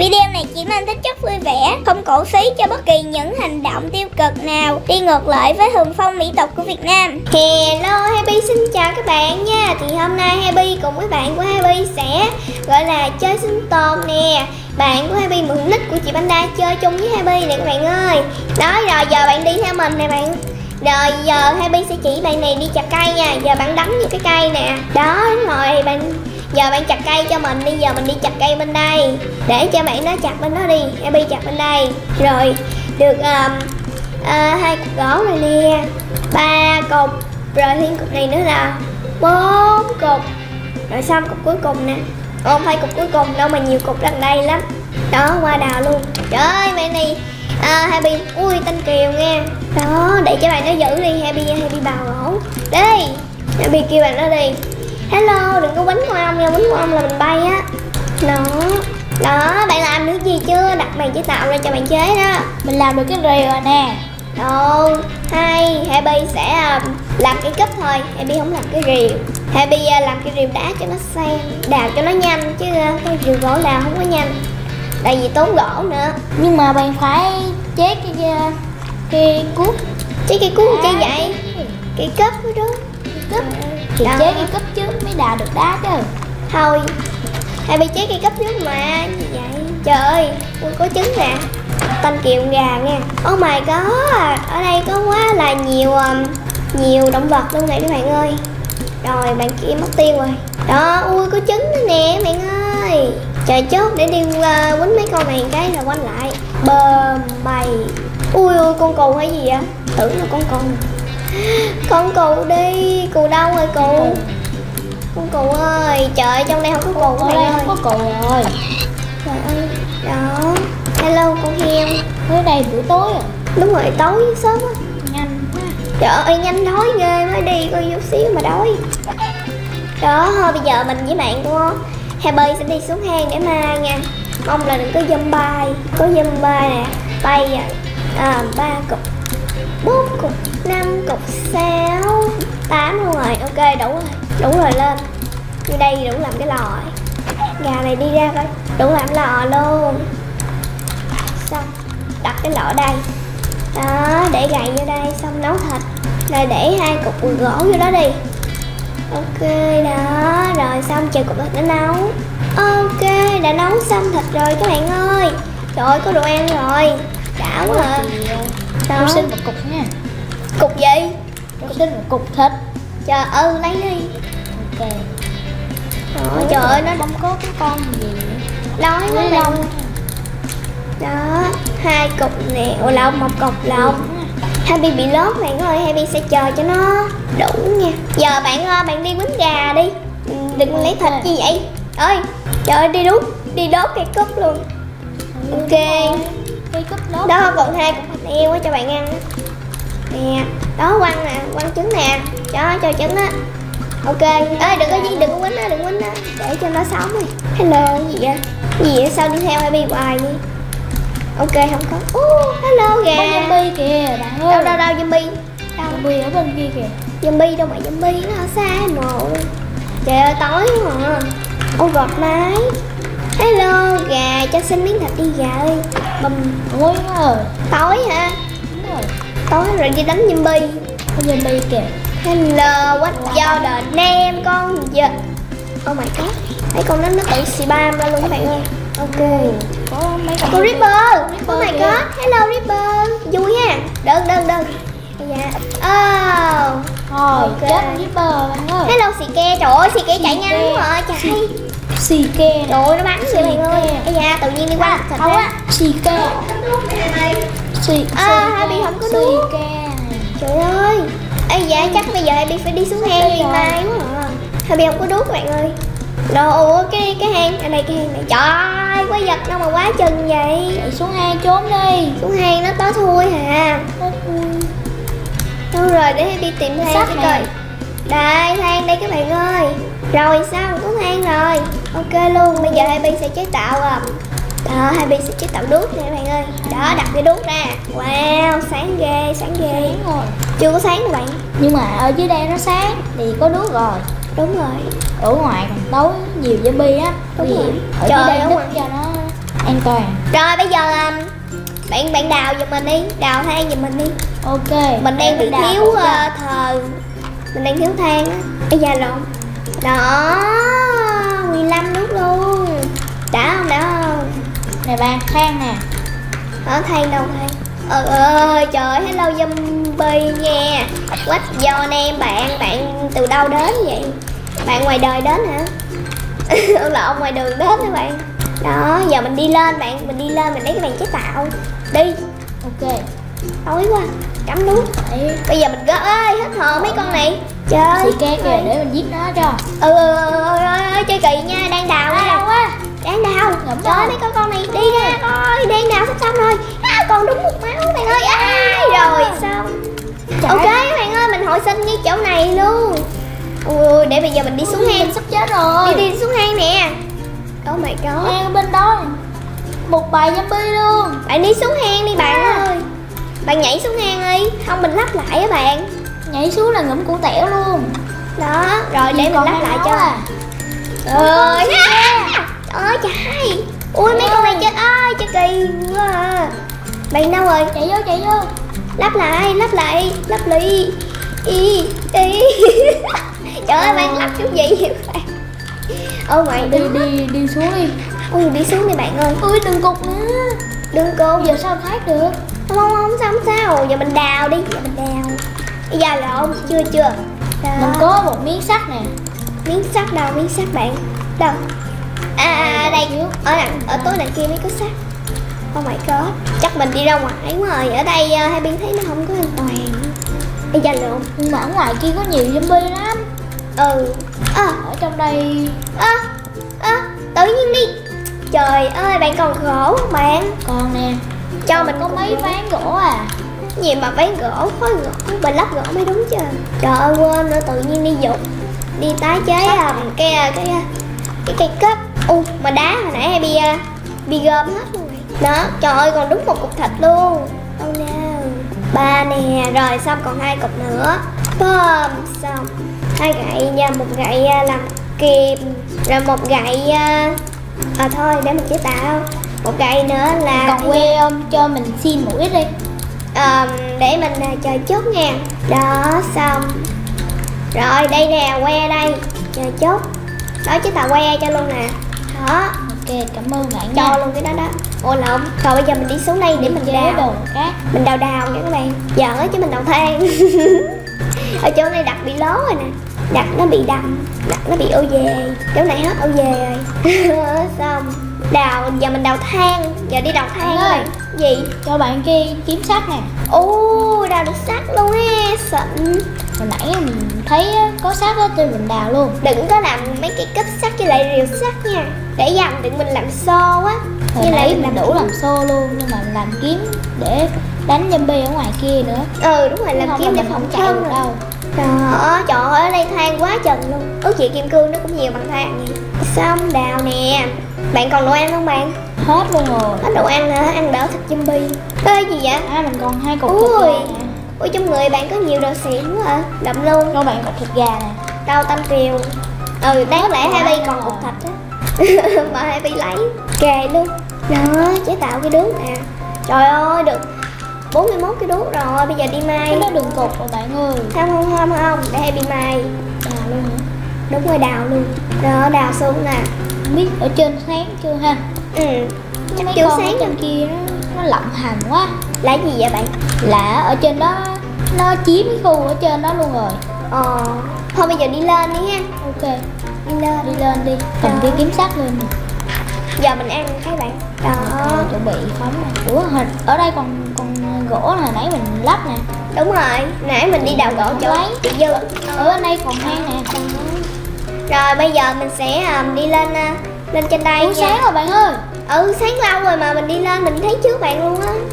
Video này chỉ mang tính chất vui vẻ, không cổ suý cho bất kỳ những hành động tiêu cực nào đi ngược lại với thuần phong mỹ tục của Việt Nam. Hello Happy xin chào các bạn nha. Thì hôm nay Happy cùng với bạn của Happy sẽ gọi là chơi sinh tồn nè. Bạn của Happy mượn nick của chị Panda chơi chung với Happy nè các bạn ơi. Đó rồi giờ bạn đi theo mình nè bạn. Rồi giờ Happy sẽ chỉ bạn này đi chặt cây nha. Giờ bạn đánh những cái cây nè. Đó đúng rồi giờ bạn chặt cây cho mình đi. Giờ mình đi chặt cây bên đây để cho bạn nó chặt bên đó đi. Happy chặt bên đây. Rồi được 2 cục gỗ rồi nè, 3 cục. Rồi thêm cục này nữa là 4 cục. Rồi xong cục cuối cùng nè. Không phải cục cuối cùng đâu mà nhiều cục đằng đây lắm. Đó qua đào luôn. Trời ơi bạn này Happy, ui tên Kiều nha. Đó để cho bạn nó giữ đi. Happy bào gỗ đi. Happy kêu bạn nó đi. Hello đừng có quýnh con ong nha, quýnh con ong là mình bay á. Đó bạn làm được gì chưa? Đặt bàn chế tạo ra cho bạn chế đó. Mình làm được cái rìu rồi nè. Đâu hay Happy sẽ làm cái cúp thôi. Happy không làm cái rìu. Happy làm cái rìu đá cho nó sang, đào cho nó nhanh. Chứ cái rìu gỗ đào không có nhanh, tại vì tốn gỗ nữa. Nhưng mà bạn phải chế cái cuốc. Chế cây cuốc chơi vậy? Cây cúp đó. Cúp thì chế cái cúp chứ mới đào được đá chứ. Thôi Happy chế cây cúp trước mà. Gì vậy? Trời ơi có trứng nè. Tên Kiều gà nha. Oh my god, ở đây có quá là nhiều động vật luôn này các bạn ơi. Rồi bạn kia mất tiêu rồi. Đó ui có trứng nữa nè bạn ơi. Trời chốt để đi quýnh mấy con này cái rồi quanh lại. Bơm bầy. Ui con cù hay gì vậy? Tưởng là con cù. Con cù đi. Cù đâu rồi cù? Con cù ơi. Trời trong đây không có cù các bạn ơi. Không có cù rồi. Trời ơi. Đó. Hello con heo. Ở đây buổi tối rồi. Đúng rồi tối sớm á. Nhanh quá. Trời ơi nhanh đói ghê, mới đi coi chút xíu mà đói. Đó thôi bây giờ mình với bạn của Happy sẽ đi xuống hang để ma nha. Mong là đừng có zombie. Có zombie nè. Bay 3 cục, 4 cục, 5 cục, 6, 8 luôn rồi. Ok đủ rồi lên. Như đây đủ làm cái lò rồi. Gà này đi ra coi. Đủ làm lò luôn. Xong đặt cái lọ đây. Đó để gậy vô đây xong nấu thịt. Rồi để 2 cục gỗ vô đó đi. Ok đó. Rồi xong chờ cục thịt nó nấu. Ok đã nấu xong thịt rồi các bạn ơi. Trời ơi có đồ ăn rồi. Đã quá à. Tôi xin một cục nha. Cục gì? Tôi xin một cục thịt. Trời lấy đi. Ok. Trời ơi nó không có cái con gì đói nó lông. Đó 2 cục nè. Ồ lông, 1 cục lông. Happy bị lót bạn ơi. Happy sẽ chờ cho nó đủ nha. Giờ bạn đi quýnh gà đi. Đừng lấy thịt như vậy. Ơi trời ơi đi đốt cây cúp luôn. Ok cây cúp đốt. Đó còn 2 cục thịt heo cho bạn ăn nè. Đó quăng nè, quăng trứng nè. Cho trứng á. Ok ơi đừng có quýnh á, đừng quýnh á, để cho nó sống đi. Hello gì vậy sao đi theo Happy hoài đi. Ok không có. Hello gà. Có zombie kìa bạn ơi. Đâu zombie. Zombie ở bên kia kìa. Zombie đâu mà zombie nó ở xa mồ. Trời ơi tối mà. Gọt máy. Hello gà cho xin miếng thịt đi gà ơi. Tối quá rồi. Tối hả? Đúng rồi. Tối rồi đi đánh zombie. Có zombie kìa. Hello what do the name con vịt. Oh my god. Thấy con nó tự spam ra luôn các bạn ơi. Ok. Có mấy con Ripper. Oh my god. Hello Ripper. Vui ha. Đơn. Dạ. Thôi chết Ripper bạn ơi. Hello xì ke. Trời ơi xì ke chạy nhanh quá rồi. Chạy. Xì ke. Trời ơi nó bắn vậy bạn ơi. Ây da tự nhiên đi qua thịt ra. Xì ke. Happy không có đuốc. Trời ơi. Ây da chắc bây giờ Happy phải đi xuống hang đi mai quá à. Happy không có đuốc các bạn ơi. Đồ cái hang ở đây, cái hang này. Trời ơi quái vật đâu mà quá chừng vậy. Chạy xuống hang trốn đi. Xuống hang nó tối thui hà. Đâu rồi để Happy tìm hang cho coi. Đây than đây các bạn ơi. Rồi sao có than rồi. Ok luôn. Bây giờ Happy sẽ chế tạo đó Happy sẽ chế tạo đuốc nè các bạn ơi. Đó đặt cái đuốc ra. Wow sáng ghê rồi. Chưa có sáng đâu bạn. Nhưng mà ở dưới đây nó sáng thì có đuốc rồi. Đúng rồi. Ở ngoài còn tối nhiều zombie á. Đúng rồi. Ở dưới đây đứt cho nó An toàn. Rồi bây giờ bạn đào giùm mình đi, đào than giùm mình đi. Ok. Mình đang bị thiếu thờ. Mình đang thiếu than á. Bây giờ lộn. Đó 15 nút luôn. Đã không? Này bạn, than nè. Đó than đâu than. Ơi trời, hello zombie nha. What your name bạn từ đâu đến vậy? Bạn ngoài đời đến hả? Lộn, ngoài đường đến hả bạn? Đó giờ mình đi lên bạn, mình lấy cái bàn chế tạo đi. Ok. Tối quá, cắm nút. Đấy. Bây giờ mình gớt ơi, hết hồn mấy con này. Trời Xì ke kìa, để mình giết nó cho. Chơi kỳ nha, đang đào Đau nha. quá. Đang đào. Trời mấy con này đi ra coi, đang đào sắp xong rồi. Còn đúng một máu bạn ơi. Rồi xong. Ok các bạn ơi, mình hồi sinh ngay chỗ này luôn. Để bây giờ mình đi xuống hang. Sắp chết rồi. Đi xuống hang nè. Oh my god. Hang bên đó. Một bài zombie luôn. Bạn đi xuống hang đi bạn ơi. Bạn nhảy xuống hang đi. Không mình lắp lại á bạn. Nhảy xuống là ngủm củ tẻo luôn. Đó, rồi để mình lắp lại cho. Trời ơi trời. Ui mấy con này chết ơi, chơi kỳ quá à. Bạn đâu rồi? Chạy vô. Lắp lại. Ý. Trời ơi bạn lắp chút gì vậy bạn? Ô mày Đi xuống đi. Ui đi xuống đi bạn ơi. Ui đừng cục nữa. Đừng cô. Giờ sao thoát được? Không sao. Giờ mình đào đi. Bây giờ lộn chưa. Đó. Mình có một miếng sắt nè. Miếng sắt bạn. Đâu? Đây. Ở tối đằng kia mới có sắt. Oh my god. Chắc mình đi ra ngoài quá rồi. Ở đây hai bên thấy nó không có an toàn. Bây giờ lộn. Nhưng mà ở ngoài kia có nhiều zombie lắm. Ở trong đây. Tự nhiên đi. Trời ơi bạn còn gỗ không bạn? Còn nè. Cho mình có mấy ván gỗ à. Gì mà ván gỗ, khối gỗ, bà lắp gỗ mới đúng chứ. Trời ơi quên nữa, tự nhiên đi dục. Đi tái chế cái cây cấp. Mà đá hồi nãy hay bị gom hết luôn rồi. Đó, trời ơi còn đúng một cục thịt luôn. Oh no. 3 nè, rồi xong còn 2 cục nữa. Bơm xong. 2 gậy nha, một gậy làm kìm, rồi một gậy thôi để mình chế tạo. Một gậy nữa là còn que không cho mình xin một ít đi. Để mình chờ chốt nha. Đó xong. Rồi đây nè, que đây. Chờ chốt. Đó chế tạo que cho luôn nè. Đó. Ok cảm ơn bạn nha. Cho luôn cái đó đó. Ôi lộn. Rồi bây giờ mình đi xuống đây để mình đào đồ cát. Mình đào nha các bạn. Giỡn chứ mình đào than. Ở chỗ này đặt bị lố rồi nè. Đặt nó bị đầm. Đặt nó bị ô về. Chỗ này hết ô về rồi. Xong. Đào, giờ mình đào than. Giờ đi đào than các bạn. Gì? Cho bạn kia kiếm sắt nè. Đào được sắt luôn á. Xịn. Hồi nãy mình thấy có sắt đó thì mình đào luôn. Đừng có làm mấy cái kết sắt với lại rìu sắt nha. Để dành đừng mình làm xô á. Hồi nãy mình đủ làm xô luôn. Nhưng mà mình làm kiếm để đánh zombie ở ngoài kia nữa. Đúng rồi, làm kiếm để phòng chạy được đâu. Đó, trời ơi ở đây than quá chừng luôn. Ước chị kim cương nó cũng nhiều bằng than vậy. Xong đào nè. Bạn còn đồ ăn không bạn? Hết luôn rồi. Hết đồ ăn hả? Ăn đỡ thịt zombie. Ê gì vậy? Mình còn 2 cục thịt gà nè. Ui trong người bạn có nhiều đồ xịn quá à. Đậm luôn. Cho bạn cục thịt gà nè. Đâu Tâm Kiều. Đáng lẽ Happy còn cục thịt á. Mà Happy lấy. Kề luôn. Đó, chế tạo cái đuốc nè. Trời ơi được 41 cái đuốc rồi. Bây giờ đi mai. Nó đừng cục rồi bạn ơi. Không. Để Happy mai. Đào luôn hả? Đúng rồi đào luôn. Đó đào xuống nè. Không biết ở trên sáng chưa ha? Chắc chưa sáng trên kia nó lộng hành quá. Là gì vậy bạn? Là ở trên đó nó chiếm cái khu ở trên đó luôn rồi. Thôi bây giờ đi lên đi ha. Ok. Đi lên đi. Cầm cái kiếm sắt lên nè. Giờ mình ăn các bạn. Đó. Chuẩn bị phóng nè. Ủa ở đây còn gỗ hồi nãy mình lắp nè. Đúng rồi, nãy mình đi đào gỗ chỗ chị Dư. Ở đây còn hang nè. Rồi bây giờ mình sẽ đi lên trên đây. Ủa sáng rồi bạn ơi. Sáng lâu rồi mà mình đi lên mình thấy trước bạn luôn á.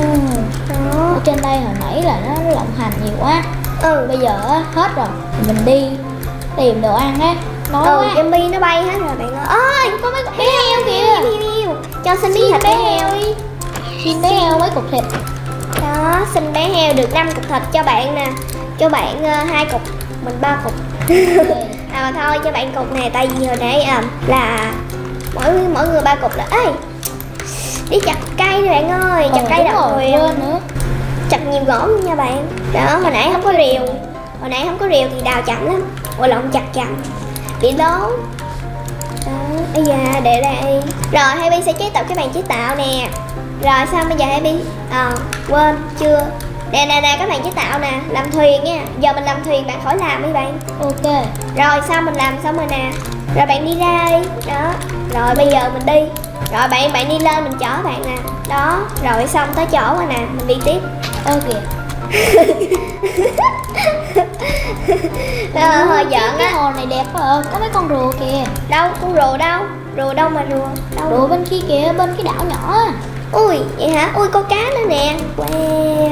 Ở trên đây hồi nãy là nó lộng hành nhiều quá. Bây giờ hết rồi. Mình đi tìm đồ ăn á. Zombie nó bay hết rồi bạn ơi. Có mấy con bé heo kìa. Cho xin miếng thịt bé heo đi. Xin bé heo mấy cục thịt. Đó, xin bé heo được 5 cục thịt cho bạn nè. Cho bạn 2 cục, mình 3 cục. Thôi cho bạn cục này tại vì hồi nãy là mỗi người 3 cục là Đi chặt cây đi bạn ơi, chặt cây đậu huyền nữa. Chặt nhiều gỗ luôn nha bạn. Đó, hồi nãy không có rìu. Hồi nãy không có rìu thì đào chậm lắm. Ôi lộn, chặt chậm bị lố. Đó, bây giờ để đây. Rồi Happy sẽ chế tạo cái bàn chế tạo nè. Rồi xong bây giờ Happy quên chưa. Nè các bạn chế tạo nè, làm thuyền nha. Giờ mình làm thuyền, bạn khỏi làm đi bạn. Ok. Rồi xong mình làm xong rồi nè. Rồi bạn đi ra đi. Đó. Rồi bây giờ mình đi. Rồi bạn đi lên mình chở bạn nè. Đó. Rồi xong tới chỗ rồi nè, mình đi tiếp. Kìa. Hơi giỡn cái á. hồ này đẹp quá à. Có mấy con rùa kìa. Đâu, con rùa đâu? Rùa đâu mà rùa? Đâu? Rùa bên kia kìa, bên cái đảo nhỏ á. Ui, vậy hả? Ui, có cá nữa nè. Wow.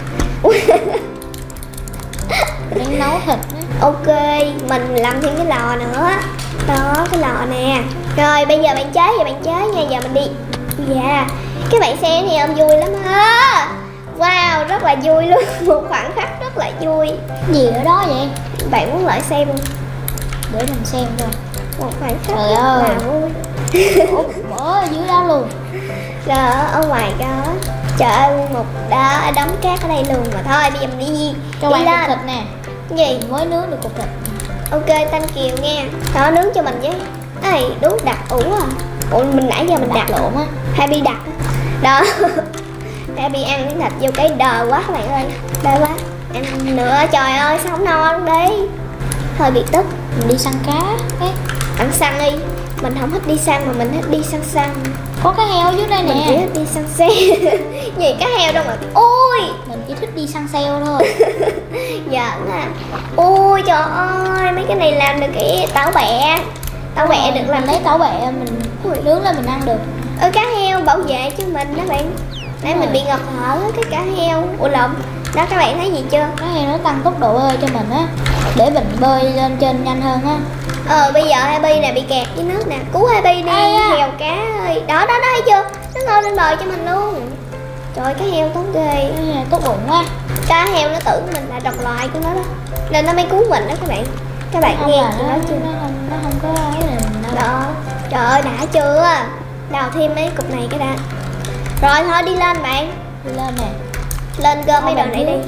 Đang nấu thịt nữa. Ok, mình làm thêm cái lò nữa. Đó, cái lò nè. Rồi, bây giờ bạn chế nha. Giờ mình đi. Dạ, cái bạn xe này ông vui lắm á. Wow, rất là vui luôn. Một khoảnh khắc rất là vui. Gì ở đó vậy? Bạn muốn lại xem không? Để mình xem coi. Một khoảnh khắc trời rất ơi là vui. Ủa, bỏ ở dưới đó luôn. Rồi, oh my god. Trời ơi, một đống cát ở đây luôn. Mà thôi, bây giờ mình đi gì? Cho đi bạn lên. cục thịt nè. Cái gì? Mình mới nướng được cục thịt. Ok, Thanh Kiều nghe. Đó, nướng cho mình với. Ê, đút đặt ủ à. Ủa, mình nãy giờ mình đặt lộn á. Happy đặt đó. Happy ăn miếng thịt vô cái đờ quá các bạn ơi. Đờ quá. Ăn nữa, trời ơi sao không no luôn đi. Hơi bị tức. Mình đi săn cá. Ăn săn đi. Mình không thích đi săn mà mình thích đi săn. Có cá heo dưới đây nè. Mình chỉ thích đi săn xe. Gì cá heo đâu mà. Ôi, mình chỉ thích đi săn sale thôi. giỡn à. Ôi trời ơi, mấy cái này làm được cái táo bẹ. Táo bẹ được làm. Mình lấy táo bẹ mình nướng lên mình ăn được. Cá heo bảo vệ cho mình đó bạn. Nãy mình bị ngập thở cái cá heo. Ủa lộn. Đó các bạn thấy gì chưa? Cá heo nó tăng tốc độ bơi cho mình á, để mình bơi lên trên nhanh hơn á. Bây giờ Happy nè bị kẹt dưới nước nè. Cứu Happy đi heo cá ơi. Đó thấy chưa? Nó ngồi lên bờ cho mình luôn. Trời ơi, cá heo tốt ghê. Cá heo tốt bụng quá. Cá heo nó tưởng mình là đồng loại của nó đó, nên nó mới cứu mình đó các bạn. Các bạn nghe tụi nó chưa? Nó không có ấy là đó. Trời ơi đã chưa? Đào thêm mấy cục này cái đã. Rồi thôi đi lên bạn. Đi lên nè. Lên gom mấy đồ này đi.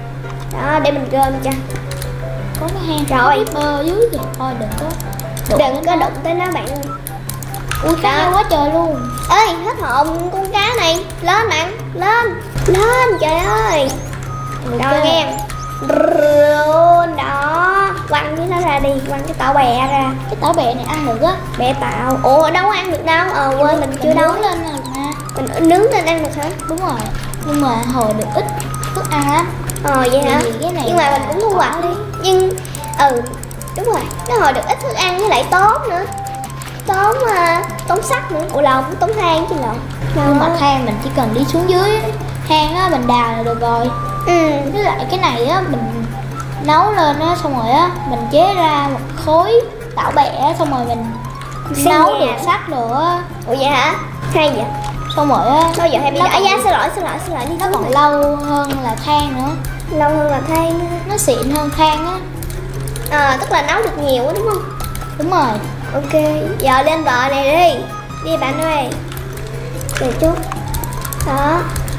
Đó để mình gom cho. Có cái hang rồi bơ dưới kìa. Thôi đừng có đụng tới nó bạn ơi. Ui cá heo quá trời luôn. Ê hết hồn con cá này. Lên bạn. Lên trời ơi. Rồi nghe. Đó. Quăng cái nó ra đi. Quăng cái tảo bẹ ra. Cái tảo bẹ này ăn được á. Bẹ tạo. Ủa đâu có ăn được đâu. Quên mình chưa nấu lên nè. Mình nướng lên ăn được hả? Đúng rồi. Nhưng mà hồi được ít thức ăn á. Vậy hả? Cái này nhưng mà mình cũng thu hoạch đi. Nhưng đúng rồi, nó hồi được ít thức ăn với lại tốn nữa. Tốn sắt nữa. Ủa lộn, tốn than chứ lộn. Nhưng mà than mình chỉ cần đi xuống dưới hang á, mình đào là được rồi. Với lại cái này á, mình nấu lên á, xong rồi á, mình chế ra một khối tảo bẹ, xong rồi mình nấu được sắt nữa. Ủa vậy hả? Hay vậy? Xong rồi á, thôi giờ hay bị xin lỗi đi. Nó còn lâu hơn là than nữa. Lâu hơn là than. Nó xịn hơn than á. Tức là nấu được nhiều á đúng không? Đúng rồi. Ok, giờ lên bờ này đi. Đi bạn ơi. Chờ chút. Đó,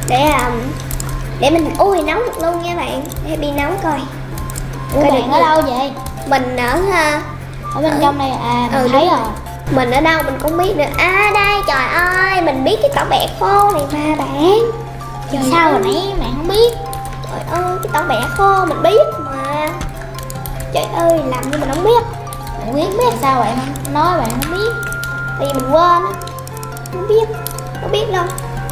để mình nấu được luôn nha bạn. Để đi nấu coi. Ủa bạn ở đâu vậy? Mình ở bên trong đây à, mình thấy rồi. Mình ở đâu mình cũng biết nữa. Đây trời ơi, mình biết cái tảo bẹ khô này mà bạn. Trời sao hồi nãy bạn không biết? Trời ơi, cái tảo bẹ khô mình biết mà. Trời ơi, làm như mình không biết. Bạn biết sao bạn không nói bạn không biết? Tại vì mình quên á. Không biết đâu.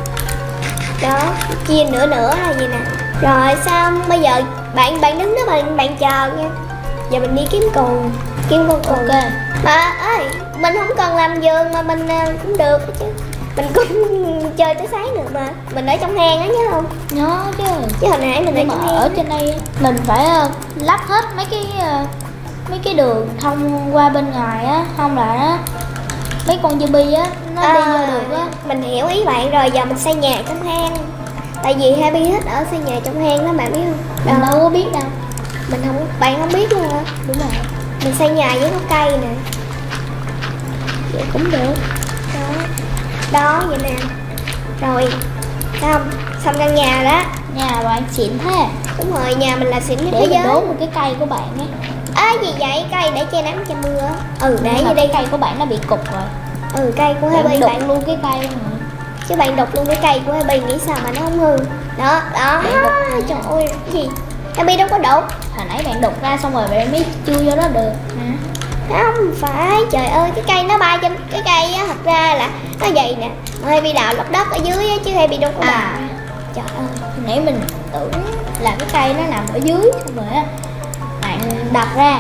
Đó, chia nửa hay gì nè. Rồi xong bây giờ bạn đứng đó bạn chờ nha. Giờ mình đi kiếm con cừu. Ok. Ơi, mình không cần làm vườn mà mình cũng được chứ. Mình cũng chơi tới sáng được mà. Mình ở trong hang á nhớ không? Nhớ chứ. Chứ hồi nãy mình ở trên đây mình phải lắp hết mấy cái đường thông qua bên ngoài á, không là nó mấy con zombie á nó đi vô được á. Mình hiểu ý bạn rồi, giờ mình xây nhà trong hang. Tại vì Happy thích ở xây nhà trong hang đó bạn biết không? Mình đâu có biết đâu. Bạn không biết luôn hả? Đúng rồi. Mình xây nhà với có cây nè. Vậy cũng được. Đó vậy nè. Rồi xong căn nhà đó. Nhà bạn xịn thế. Đúng rồi, nhà mình là xịn nhất thế Để giới. mình đốn một cái cây của bạn ấy. Gì vậy? Cây để che nắng che mưa. Để Nhưng như đây. cây của bạn nó bị cục rồi. Cây của Happy đục bạn luôn cái cây rồi. chứ bạn đục luôn cái cây của Happy nghĩ sao mà nó không hư. Đó. Trời ơi, cái gì? Happy đâu có đục. Hồi nãy bạn đục ra xong rồi bạn mới chui vô đó được hả? Không phải, trời ơi, cái cây nó bay trên cái cây á, thật ra là nó vậy nè. Happy đào lọc đất ở dưới á, chứ Happy đâu có đào. Trời ơi, Hồi nãy mình tưởng là cái cây nó nằm ở dưới xong rồi á bạn đập ra.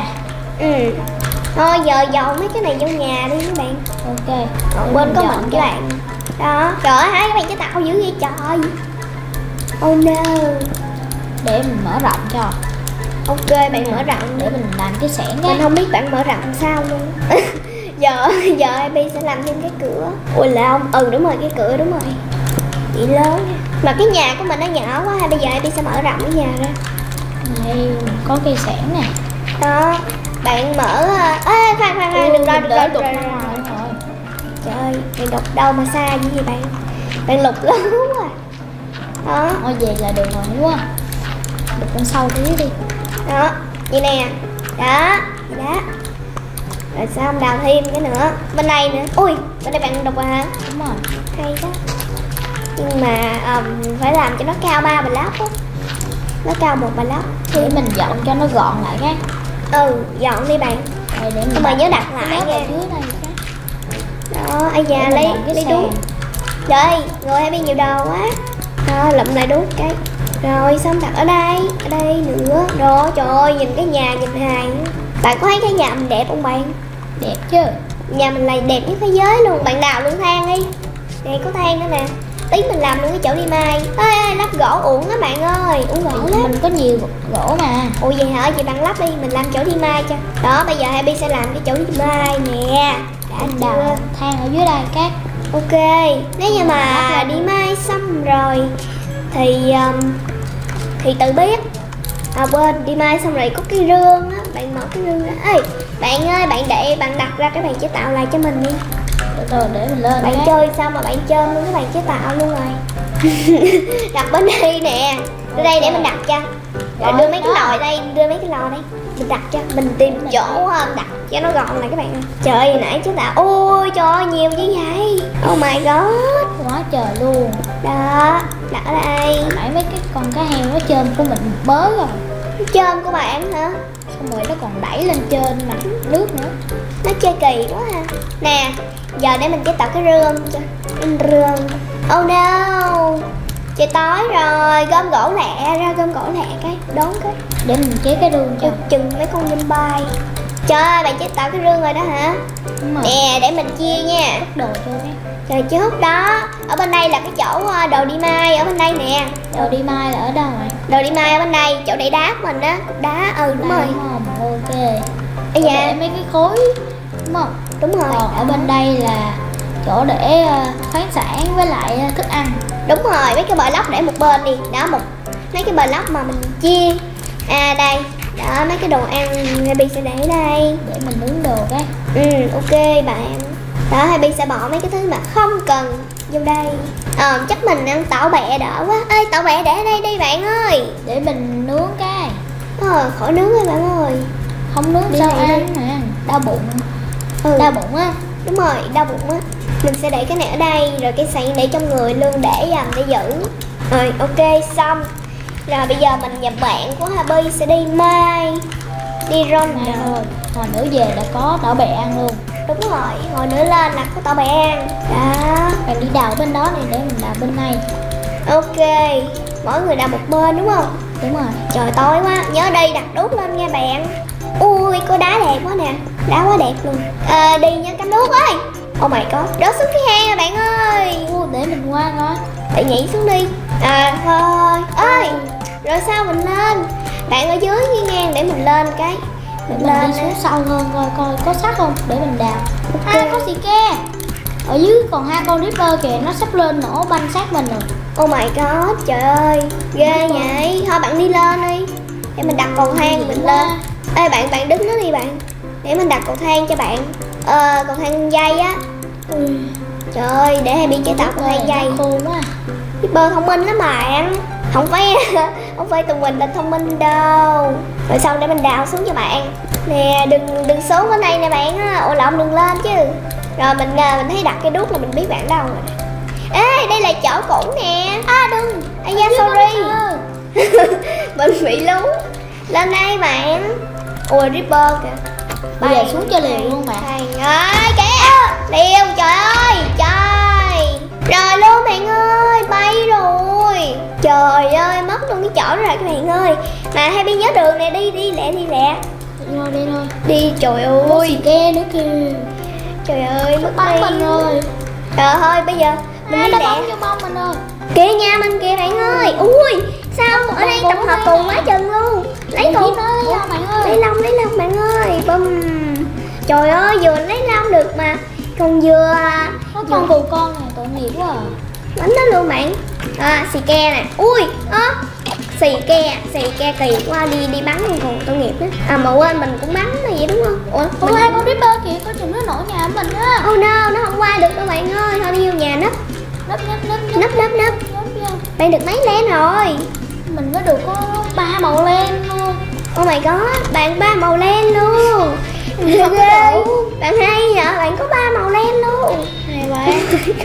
Thôi giờ dọn mấy cái này vô nhà đi các bạn. Ok. Bên có mình các bạn. Đó, trời ơi, hai các bạn chế tạo dữ vậy trời. Oh no. Để mình mở rộng cho. Ok, bạn mở rộng để mình làm cái xẻng mình không biết bạn mở rộng sao luôn. giờ Happy sẽ làm thêm cái cửa. Ui là không, đúng rồi, cái cửa đúng rồi. Bị lớn nha. Mà cái nhà của mình nó nhỏ quá, bây giờ Happy sẽ mở rộng cái nhà ra. Đây mình có cây xẻng nè. Đó, bạn mở. Khoan, đừng rồi. Trời ơi, bạn đục đâu mà xa như vậy bạn. Bạn lục lớn quá. Đó. Thôi về là được rồi đúng không? Đục con sâu tí đi. Đó, vậy nè. Đó. Rồi sao không đào thêm cái nữa. Bên đây nữa. Ui, bên đây bạn đục hả? Đúng rồi. Hay đó. Nhưng mà phải làm cho nó cao 3 block á. Nó cao 1 block. Để mình dọn cho nó gọn lại cái. Dọn đi bạn. Đây, để nhưng mà nhớ đặt lại nha. Dưới đây cái. Đó, da lấy đuốc. Trời, ngồi Happy nhiều đồ quá. Đó, lụm lại đuốc cái. Rồi xong đặt ở đây nữa. Đó, trời ơi, nhìn cái nhà nhìn hài. Bạn có thấy cái nhà mình đẹp không bạn? Đẹp chứ. Nhà mình là đẹp nhất thế giới luôn. Bạn đào luôn thang đi. Đây có thang nữa nè. Tí mình làm luôn cái chỗ đi mai. Lắp gỗ uổng á bạn ơi. Uổng gỗ lắm. Mình có nhiều gỗ mà. Ủa vậy hả? Chị bạn lắp đi, mình làm chỗ đi mai cho. Đó, bây giờ Happy sẽ làm cái chỗ đi mai nè. Đã đào thang ở dưới đây các. Ok, nếu như mà đi mai xong rồi thì tự biết. Quên, đi mai xong rồi có cái rương á, bạn mở cái rương ra. Bạn ơi, bạn đặt ra cái bàn chế tạo lại cho mình đi. Rồi để mình lên. Bạn chơi xong mà bạn chơi luôn cái bàn chế tạo luôn rồi. Đặt bên đây nè. Đưa đây để mình đặt cho. Rồi đưa mấy cái lò đây, mình đặt cho, mình tìm chỗ đặt cho nó gọn lại các bạn ơi. Trời ơi, nãy chế tạo, ôi trời ơi, nhiều như vậy. Oh my god, quá trời luôn. Đó, đặt ở đây. Nãy mấy cái con cá heo nó chôm của mình bớ rồi. Nó chôm của bạn hả? Xong rồi nó còn đẩy lên trên mặt nước nữa. Nó chơi kỳ quá ha. Nè, giờ để mình chế tạo cái rương cho. Rương. Oh no, trời tối rồi, gom gỗ lẹ cái, đốn cái. Để mình chế cái rương cho. Chừng mấy con dinh bay. Trời ơi, bạn chế tạo cái rương rồi đó hả? Đúng rồi. Nè, để mình chia nha. Cất đồ cho cái. Trời trước đó, ở bên đây là cái chỗ đồ đi mai, ở bên đây nè. Đồ đi mai là ở đâu rồi? Đồ đi mai ở bên đây, chỗ để đá của mình á, cục đá, đúng rồi. Đúng không? Ok. Để mấy cái khối, đúng không? Đúng rồi. Còn ở bên đây là chỗ để khoáng sản với lại thức ăn. Đúng rồi, mấy cái bờ lóc để một bên đi. Đó, mấy cái bờ lóc mà mình chia. Đây. Đó, mấy cái đồ ăn Happy sẽ để đây. Để mình nướng đồ cái. Ok bạn. Đó, Happy sẽ bỏ mấy cái thứ mà không cần vô đây. Chắc mình ăn tảo bẹ đỡ quá. Ê, tảo bẹ để ở đây đi bạn ơi. Để mình nướng cái. Khỏi nướng rồi bạn ơi. Không nướng sao ăn mà. Đau bụng. Đau bụng á. Đúng rồi, đau bụng á. Mình sẽ để cái này ở đây. Rồi cái sạn để trong người luôn để dành để giữ. Rồi, ok, xong. Rồi bây giờ mình và bạn của Happy sẽ đi mai. Đi run rồi. Hồi nữa về đã có tảo bẹ ăn luôn. Đúng rồi, hồi nữa lên là có tảo bẹ ăn. Đó. Bạn đi đào bên đó này để mình đào bên này. Ok, mỗi người đào một bên đúng không? Đúng rồi. Trời tối quá, nhớ đi đặt đuốc lên nha bạn. Ui, có đá đẹp quá nè. Đá quá đẹp luôn. Đi nha cắm đuốc ơi. Oh my god, rớt xuống cái hang rồi bạn ơi. Để mình qua coi. Để nhảy xuống đi. Thôi. Ơi, rồi sao mình lên? Bạn ở dưới như ngang để mình lên cái. Mình lên đi xuống sâu hơn coi có sắt không để mình đào. Okay. Có xì ke. Ở dưới còn 2 con Ripper kìa, nó sắp lên nổ banh sát mình rồi. Oh my god, trời ơi, ghê vậy. Thôi bạn đi lên đi. Để mình đặt cầu thang mình lên. Ê bạn đứng đó đi bạn. Để mình đặt cầu thang cho bạn. Cầu thang dây á. Trời ơi, để Happy chế tạo con 2 giây. Khôn quá. Creeper thông minh lắm bạn. Không phải tụi mình là thông minh đâu. Rồi xong để mình đào xuống cho bạn. Nè, đừng xuống ở đây nè bạn á. Ủa lộn, đừng lên chứ. Rồi mình thấy đặt cái đuốc là mình biết bạn đâu rồi. Ê, đây là chỗ cũ nè. À đừng. Ây da, sorry. Mình bị lún. Lên đây bạn. Ui, Reaper kìa. Bây giờ xuống cho liều luôn bạn. Ơi kìa. Liều, trời ơi. Trời. Rồi luôn bạn ơi, bay rồi. Trời ơi, mất luôn cái chỗ rồi các bạn ơi. Mà Happy nhớ đường này, đi lẹ. Đi thôi. Đi, trời ơi. Ghe nữa kìa. Trời ơi, mất bắn mình rồi. Trời ơi, bây giờ mình đi lẹ. Bắn vô mông mình rồi. Kìa nhà mình kìa bạn ơi. Ui, sao ở đây tập hợp cùng quá chừng luôn. Lấy cùng. Lấy lông bạn ơi. Bum. Trời ơi, vừa lấy lông được mà. Còn vừa có con cừu con này tội nghiệp quá à. Bánh nó luôn bạn. Xì ke nè. Ui, xì ke kỳ quá, đi bắn luôn còn tội nghiệp đó. Mà quên mình cũng bắn là vậy đúng không? Ủa, hai con Reaper kìa, có chừng nó nổ nhà mình á. Oh no, nó không qua được đâu bạn ơi. Thôi đi vô nhà nấp. Bạn được mấy len rồi? Mình có được có 3 màu len luôn. Oh my god, bạn 3 màu len luôn. Ghê. Bạn hay vậy, bạn có 3 màu len luôn. Hay bạn.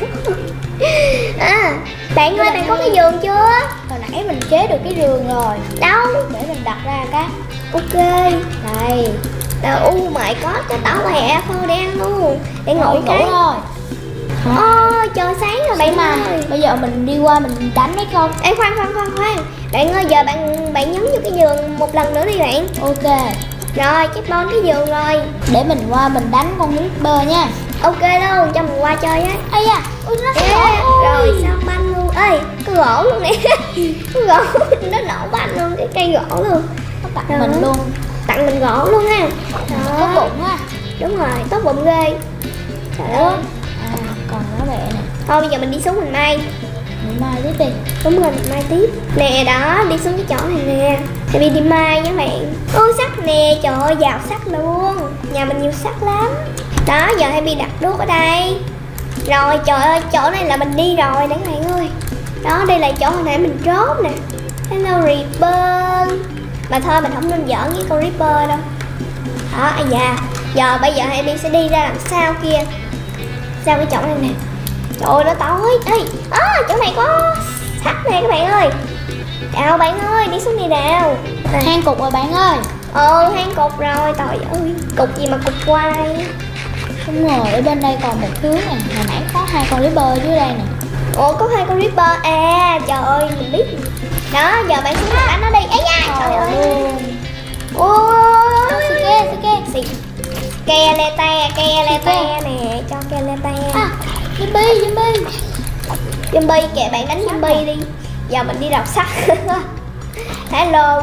Bạn ơi, bạn có cái giường chưa? Hồi nãy mình chế được cái giường rồi. Đâu? Để mình đặt ra cái. Ok. Đây. My god, cho tỏ bẹ thôi để ăn luôn. Để ngồi cái. Thôi. Trời sáng rồi bạn ơi. Bây giờ mình đi qua mình đánh mấy con. Ê khoan. Bạn ơi, giờ bạn nhấn vô cái giường một lần nữa đi bạn. Ok. Rồi, check bon cái giường rồi. Để mình qua mình đánh con Reaper nha. Ok luôn, cho mình qua chơi á. Ây da, nó sẽ nổ. Rồi sao banh luôn. Ê, có gỗ luôn nè. Có gỗ, nó nổ banh luôn, cái cây gỗ luôn. Nó tặng mình luôn. Tặng mình gỗ luôn ha. Có bụng á. Đúng rồi, tốt bụng ghê. Trời ơi. Còn nó bẹ nè. Thôi bây giờ mình đi xuống mình may. Mình mai tiếp đi. Đúng rồi, mình mai tiếp. Nè đó, đi xuống cái chỗ này nè. Thì đi mai nha bạn. Sắt nè, trời ơi, giàu sắt luôn. Nhà mình nhiều sắt lắm. Đó, giờ Happy đặt đuốc ở đây. Rồi, trời ơi, chỗ này là mình đi rồi đấy các bạn ơi. Đó, đây là chỗ hồi nãy mình rốt nè. Hello Reaper. Mà thôi mình không nên giỡn với con Reaper đâu. Đó, giờ bây giờ Happy sẽ đi ra làm sao kia. Sao cái chỗ này nè. Trời ơi, nó tối. Ê, chỗ này có sắt nè các bạn ơi. Chào bạn ơi, đi xuống đi nào. Hang cục rồi bạn ơi. Hang cục rồi, trời ơi. Cục gì mà cục quay. Đúng rồi, ở bên đây còn một thứ nè. Hồi nãy có 2 con Reaper dưới đây nè. Có 2 con Reaper. Trời ơi, mình biết. Đó, giờ bạn xuống đánh nó đi. Ây da, trời ơi. Ôi, ke lê te nè, cho ke lê te. Zombie kìa, bạn đánh zombie đi. Giờ mình đi đào sắt. Hello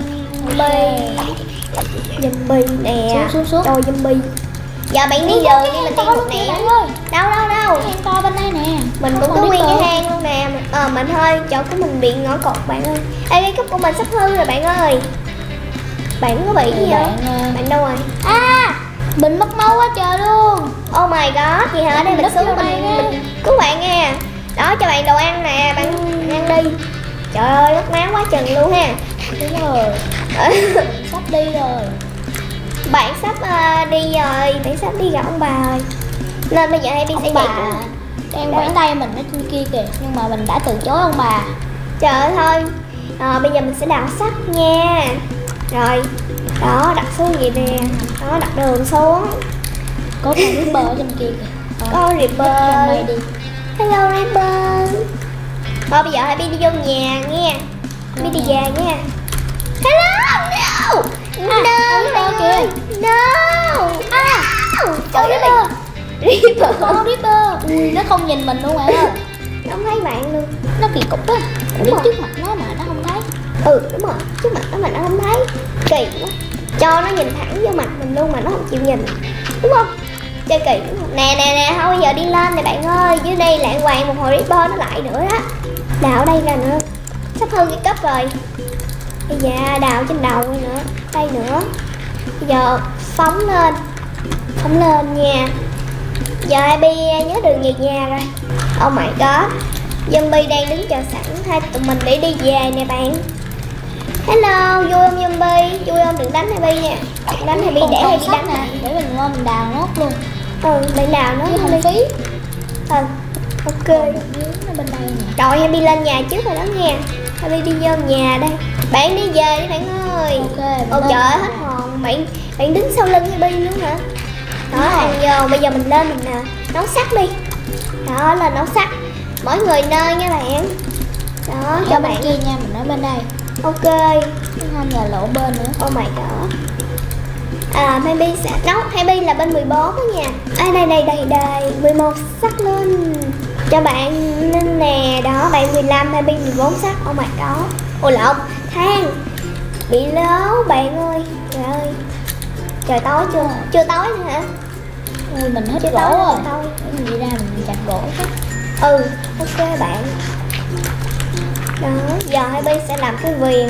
zombie nè. Xuống. Rồi zombie. Giờ bạn đi giờ đi mình đi một nẻo. Đâu. Hang to bên đây nè. Mình cũng có nguyên cái hang luôn nè. Mình thôi, chỗ của mình bị ngõ cụt bạn ơi. Ê, cái cúp của mình sắp hư rồi bạn ơi. Bạn có bị gì vậy? Bạn đâu rồi? Mình mất máu quá trời luôn. Oh my god, gì hả? Ở đây mình xuống mình cứu bạn nha. Đó, cho bạn đồ ăn nè, bạn ăn đi. Trời ơi, mất máu quá chừng luôn ha. Đúng rồi. Sắp đi rồi. Bạn sắp đi rồi, bạn sắp đi gặp ông bà rồi. Nên bây giờ Happy sẽ dạy đang quảng tay mình ở trên kia kìa. Nhưng mà mình đã từ chối ông bà. Trời ơi thôi. Bây giờ mình sẽ đào sắt nha. Rồi. Đó, đặt xuống vậy nè. Đó, đặt đường xuống. Có con Reaper ở trên kia kìa. Có Reaper. Đi. Hello Reaper. Thôi bây giờ Happy đi vô nhà nha. Happy đi về nha. Hello, no. No, kìa. No. Con Reaper. Con Reaper. Ui, nó không nhìn mình luôn bạn ơi. Nó không thấy bạn luôn. Nó kỳ cục á. Đứng trước mặt nó mà nó không thấy. Đúng rồi, trước mặt nó mà nó không thấy. Kỳ quá. Cho nó nhìn thẳng vô mặt mình luôn mà nó không chịu nhìn. Đúng không? Chơi kỳ đúng không? Nè, thôi bây giờ đi lên nè bạn ơi. Dưới đây lại hoàng một hồi Reaper nó lại nữa đó. Đào ở đây ra nữa. Sắp hư cái cấp rồi. Bây giờ đào trên đầu nữa. Đây nữa. Bây giờ phóng lên nha. Giờ Happy nhớ đường về nhà rồi. Oh my god, zombie đang đứng chờ sẵn hai tụi mình để đi về nè bạn. Hello, vui không zombie? Vui không? Đừng đánh Happy nha. Đừng đánh Happy để Happy đánh nè. Để mình qua mình đào nốt luôn. Bạn đào nó không phí. Ok. Nó bên đây nè. Rồi Happy lên nhà trước rồi đó nha. Happy đi vô nhà đây. Bạn đi về đi bạn ơi. Ok. Ôi trời ơi, hết hồn. Bạn đứng sau lưng Happy nữa hả? Đó, ăn vô. Bây giờ mình lên mình nấu sắt đi. Đó là nấu sắt. Mỗi người nơi nha bạn. Đó, cho bạn kia nha, mình ở bên đây. Ok. Không là lộ bên nữa. Oh my god. Happy sẽ nấu. Happy là bên 14 đó nha. Đây 11 sắt lên cho bạn nên nè. Đó, bạn 15, Happy 14 sắt. Oh my god. Ôi lộn, than bị lố bạn ơi. Trời ơi, trời tối chưa? Chưa tối nữa hả? Mình hết chưa gỗ tối rồi. Tối. Để mình đi ra mình chặt gỗ chứ. Ok bạn. Đó, giờ Happy sẽ làm cái viền.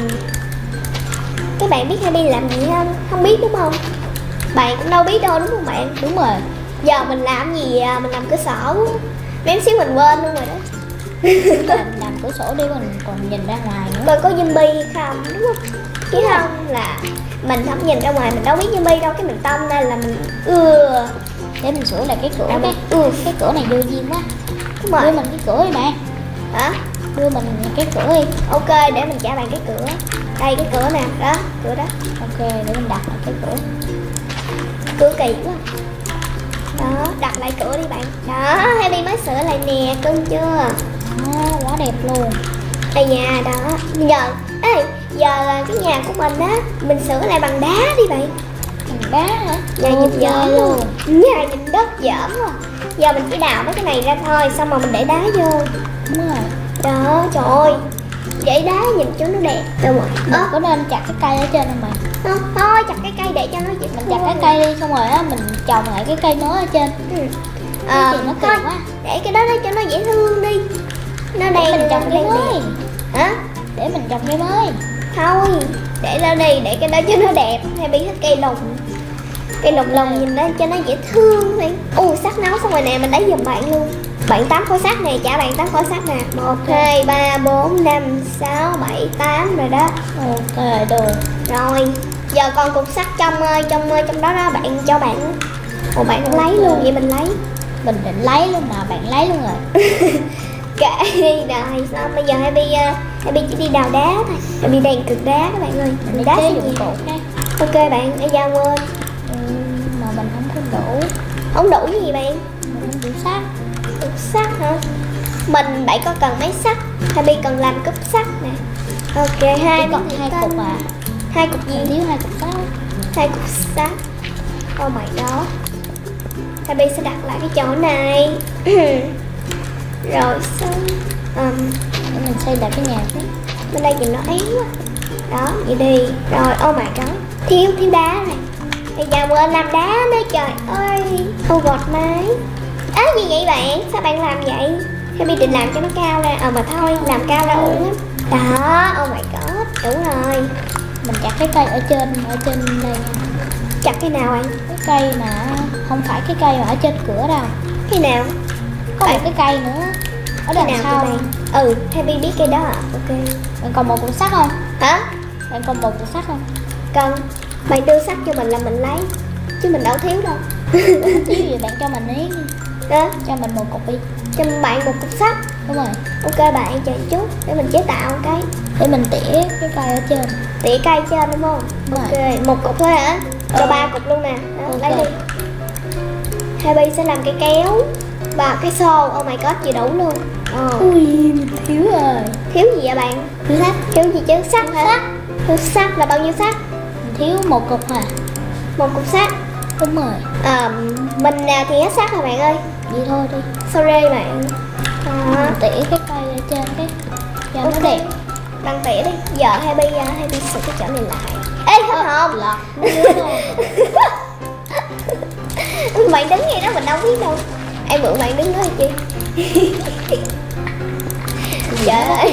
Các bạn biết Happy làm gì không? Không biết đúng không? Bạn cũng đâu biết đâu đúng không bạn? Đúng rồi. Giờ mình làm gì? Mình làm cửa sổ. Mấy xíu mình quên luôn rồi đó. Mình làm cửa sổ đi mình còn nhìn ra ngoài nữa. Coi có zombie hay không đúng không? Chứ không là mình không nhìn ra ngoài, mình đâu biết zombie đâu, cái mình tông ra là mình Để mình sửa lại cái cửa cái. Cái cửa này vô duyên quá. Đúng rồi. Đưa mình cái cửa đi bạn. Hả? Đưa mình cái cửa đi. Ok, để mình trả bạn cái cửa. Đây cái cửa nè, đó, cửa đó. Ok, để mình đặt lại cái cửa. Cửa kỳ quá. Đó, đặt lại cửa đi bạn. Đó, Happy mới sửa lại nè, cưng chưa? Quá đẹp luôn. Đây nhà đó. Giờ cái nhà của mình á, mình sửa lại bằng đá đi bạn. Bằng đá hả? Nhà nhìn dởm luôn. Nhà nhìn đất dởm quá. Giờ mình chỉ đào mấy cái này ra thôi, xong rồi mình để đá vô. Đúng rồi. Đó, trời ơi, để đá nhìn cho nó đẹp. Đúng rồi. Mình có nên chặt cái cây ở trên không mày? Thôi chặt cái cây để cho nó dễ. Mình chặt cái cây đi, xong rồi á mình trồng lại cái cây mới ở trên. Cái gì nó kỳ quá. Để cái đó cho nó dễ thương đi. Nó để mình trồng cái mới. Hả? Để mình trồng cái mới. Thôi, để nó đi, để cái đó cho nó đẹp. Hay bị thích cây lùng. Cây lùng lùng nhìn nó cho nó dễ thương đi. Sắt nấu xong rồi nè, mình lấy giùm bạn luôn. Bạn 8 khối sắt nè, trả bạn 8 khối sắt nè. 1, 2, 3, 4, 5, 6, 7, 8 rồi đó. Ok, được. Rồi, giờ còn cục sắt trong đó đó, bạn cho bạn. Bạn không lấy luôn, vậy mình lấy. Mình định lấy luôn mà, bạn lấy luôn rồi. Kệ đi rồi, xong bây giờ Happy chỉ đi đào đá thôi. Happy đang cực đá các bạn ơi. Mình đá chế dụng cụ cái. Ok bạn, bây giờ quên. Mà mình không có đủ. Không đủ gì bạn? Mình không đủ sắt. Cục sắt hả? Bạn có cần mấy sắt? Happy cần làm cúp sắt nè. Ok, hai còn 2 cục à? 2 cục gì? Mình thiếu 2 cục sắt. 2 cục sắt. Oh my god. Happy sẽ đặt lại cái chỗ này. Rồi xong để mình xây lại cái nhà chứ. Bên đây nhìn nó éo quá. Đó, vậy đi. Rồi, oh my god. Thiếu đá này. Bây giờ quên làm đá nữa trời ơi. Gọt máy. Gì vậy bạn? Sao bạn làm vậy? Happy định làm cho nó cao ra. Mà thôi, làm cao ra uổng lắm. Đó, oh my god. Đủ rồi. Mình chặt cái cây ở trên đây nha. Chặt cái nào anh? Cái cây mà không phải cái cây mà ở trên cửa đâu. Cái nào? Có một cái cây nữa ở đằng sau. Happy biết cây đó à? Ok. Bạn còn một cục sắt không? Hả? Bạn còn một cục sắt không? Cần. Bạn đưa sắt cho mình là mình lấy. Chứ mình đâu thiếu đâu. Thiếu gì bạn cho mình ý. Đó. Cho mình một cục đi. Cho bạn một cục sắt. Đúng rồi. Ok bạn, chờ chút để mình chế tạo cái. Để mình tỉa cái cây ở trên. Tỉa cây trên đúng không? Đúng ok rồi. Một cục thôi hả? Cho 3 cục luôn nè. Đó, lấy đi. Happy sẽ làm cái kéo và cái xô. Oh my god, gì đủ luôn. Ui, mình thiếu rồi. Thiếu gì vậy bạn? Thiếu sắt. Thiếu gì chứ? Sắt hả? Thiếu sắt là bao nhiêu sắt? Mình thiếu một cục hả? Một cục sắt. Đúng rồi. Mình thì hết sắt rồi bạn ơi. Vậy thôi đi. Sorry bạn. Mình tỉa cái cây ở trên cái cho nó đẹp. Đăng tỉa đi. Giờ Happy sửa cái chỗ này lại. Ê không không lọt. Bạn đứng ngay đó mình đâu biết đâu. Em mượn bạn đứng đó chi. Trời ơi.